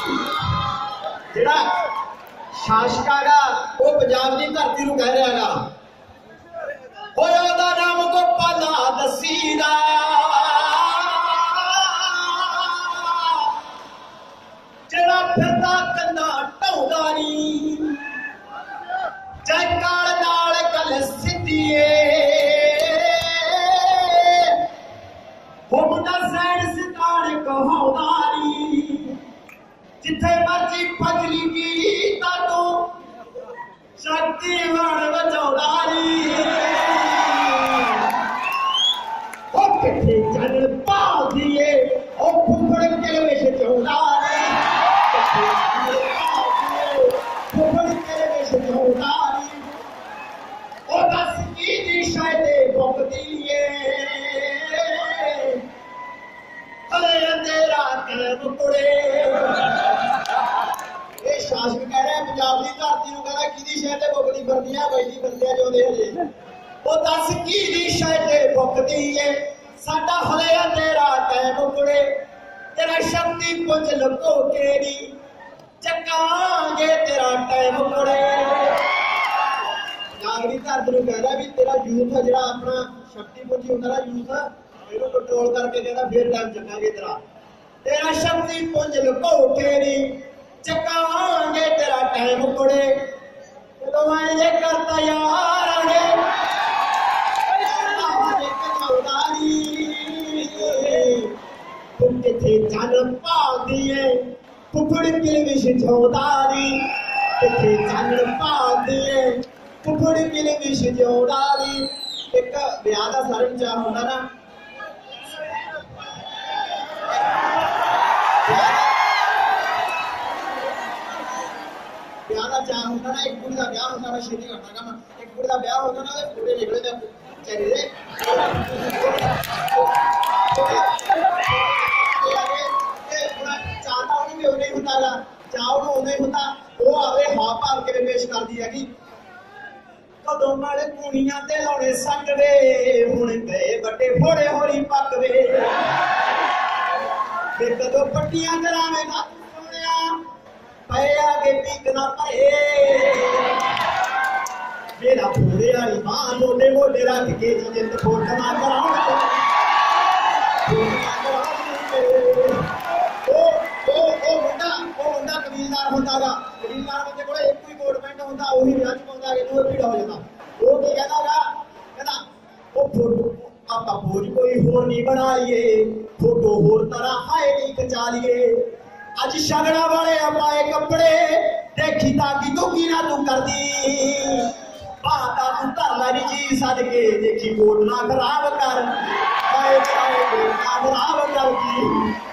जिहड़ा शासका गा वो पंजाब की धरती नूं कह रहा गा होया दा नाम गोपाला दसीदा जिहड़ा फिरदा कंधा ढाउंदा नी जयकार नाल गल सिद्धिए हो मुंडा सैन सितारे कहाउंदा नी जिथे मर्जी फजली गीता तो शक्तिमान बजाउंदा नी ओ किथे जन पाल दिए ओ फुफड़ के विच चौंदा नी किथे जन पाल दिए फुफड़ के विच चौंदा नी ओ दस की दी शायदे भुगदी तेरा कैम कुड़े ये शासक कह रहा है पंजाब की धरती कह रहा कि शायद भुगती फिरदियां बैठी फिरदियां जो हजे वो दस की शायद भुगती है साडा हले तेरा कैम कुड़े तेरा शक्ति पुंज लुको केरी चकांगे तेरा टाइम कुड़े पंजाब की धरती कह रहा भी तेरा यूथ है जो अपना शक्ति पुंज होता यूथ कंट्रोल करके कहना फिर टाइम चकांगे तेरा शक्ति पुंज लुको केरी चकांगे तेरा टाइम कुड़े तो मैं ये करता यार तुम किथे जन पाल दिए फुफड़ के विच चौधारी किथे जन पाल दिए फुफड़ के विच चौधारी एक ब्याह का सारे चाह होंदा ना ब्याह का चाह होंदा ना एक कुड़ी का ब्याह होंदा मैं छेती करना काम एक कुड़ी का ब्याह होंदा ना ते फोटो निकले ते चेहरे दे चाहता उन्हें भी उन्हें होता गा चाह उन्हें होता वो आवे हाँ भाव के पेश कर दी है कदों माड़े कुड़ियां ते लाउणे संगवे हुण गए बड़े फोड़े होरी पकवे फिर कदों पट्टियां करावेगा सोनिया पे आगे पीकना पे मेरा फोड़े वाली मां मोटे मोटे रख के जिंद फोटना कराउण मुंडा कबीलदार होता गा कबीलदार बंदे कोल एक ही कोट पैंट होंदा ओही विआह च पाउंदा कि दूर भीड़ हो जाता वो की कहदा गा कहदा ओ फोटो आपा भोज कोई होर नहीं बना लिए फोटो होर तरह हाय नहीं खचा लिए अज शगड़ा वाले पाए कपड़े देखी ताकि तू की ना तू कर दी बाता तू धर लाई जी सदके देखी कोट ना खराब कर पाए कोट ना खराब कर दी